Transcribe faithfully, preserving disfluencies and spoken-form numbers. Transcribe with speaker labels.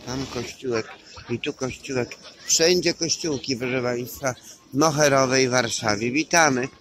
Speaker 1: Tam kościółek i tu kościółek. Wszędzie kościółki, proszę Państwa, w Moherowej Warszawie. Witamy.